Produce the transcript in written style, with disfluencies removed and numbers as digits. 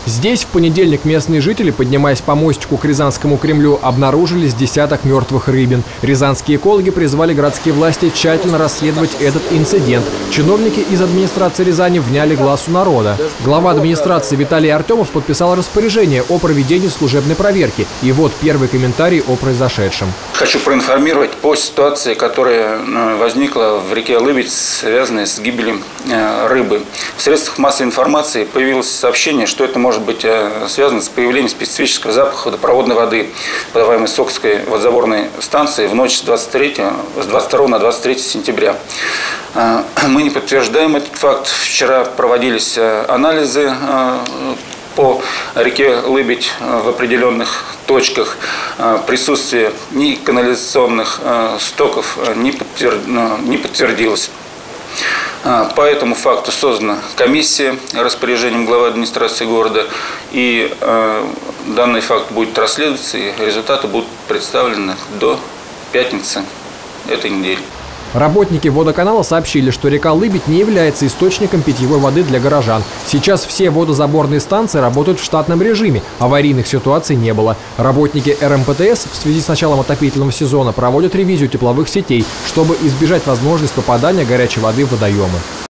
Здесь в понедельник местные жители, поднимаясь по мостику к Рязанскому Кремлю, обнаружили с десяток мертвых рыбин. Рязанские экологи призвали городские власти тщательно расследовать этот инцидент. Чиновники из администрации Рязани вняли глазу народа. Глава администрации Виталий Артемов подписал распоряжение о проведении служебной проверки. И вот первый комментарий о произошедшем. Хочу проинформировать по ситуации, которая возникла в реке Лыбедь, связанной с гибелью рыбы. В средствах массовой информации появилось сообщение, что это может быть связано с появлением специфического запаха водопроводной воды, подаваемой Сокской водозаборной станции в ночь с 22 на 23 сентября. Мы не подтверждаем этот факт. Вчера проводились анализы по реке Лыбедь в определенных точках. Присутствие ни канализационных стоков не подтвердилось. По этому факту создана комиссия распоряжением главы администрации города, и данный факт будет расследоваться, и результаты будут представлены до пятницы этой недели. Работники водоканала сообщили, что река Лыбедь не является источником питьевой воды для горожан. Сейчас все водозаборные станции работают в штатном режиме, аварийных ситуаций не было. Работники РМПТС в связи с началом отопительного сезона проводят ревизию тепловых сетей, чтобы избежать возможности попадания горячей воды в водоемы.